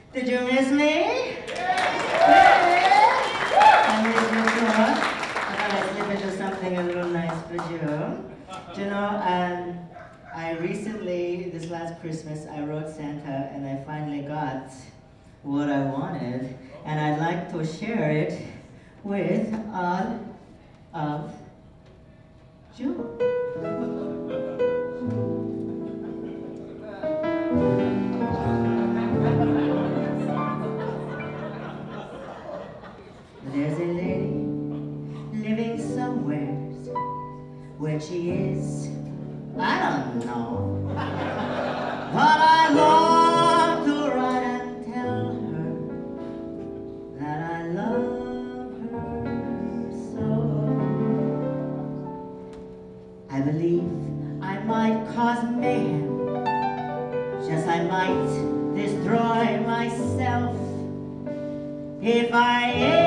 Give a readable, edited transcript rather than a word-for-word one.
Did you miss me? Yeah. I missed you too much. I thought I'd slip into something a little nice for you. Do you know, I recently, this last Christmas, I wrote Santa and I finally got what I wanted. And I'd like to share it with all of you. There's a lady living somewhere. Where she is, I don't know. But I long to write and tell her that I love her so. I believe I might cause mayhem, just I might destroy myself if I